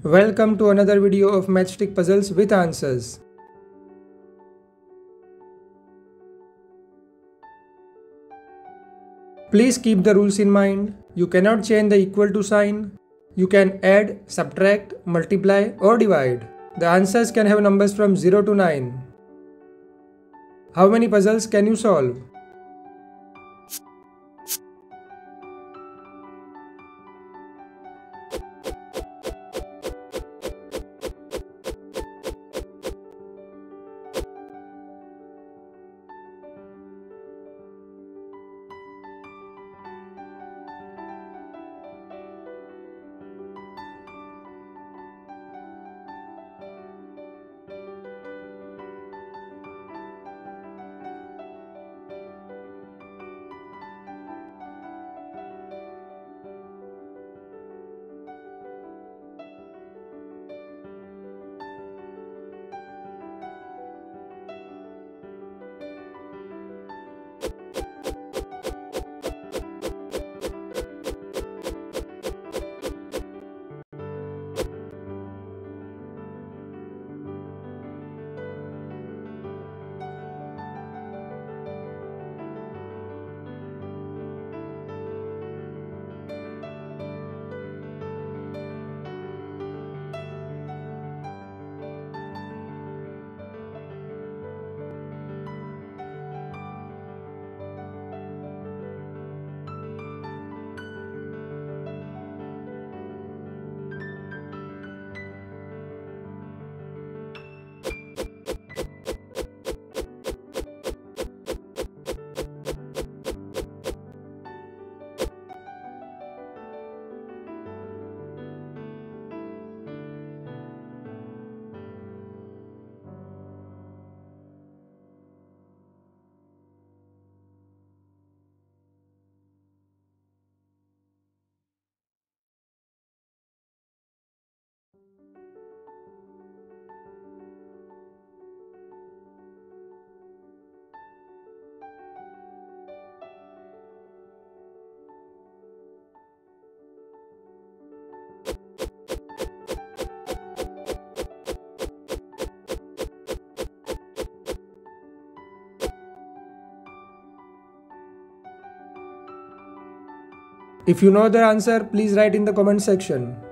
Welcome to another video of Matchstick Puzzles with answers. Please keep the rules in mind. You cannot change the equal to sign. You can add, subtract, multiply or divide. The answers can have numbers from 0 to 9. How many puzzles can you solve? If you know the answer, please write in the comment section.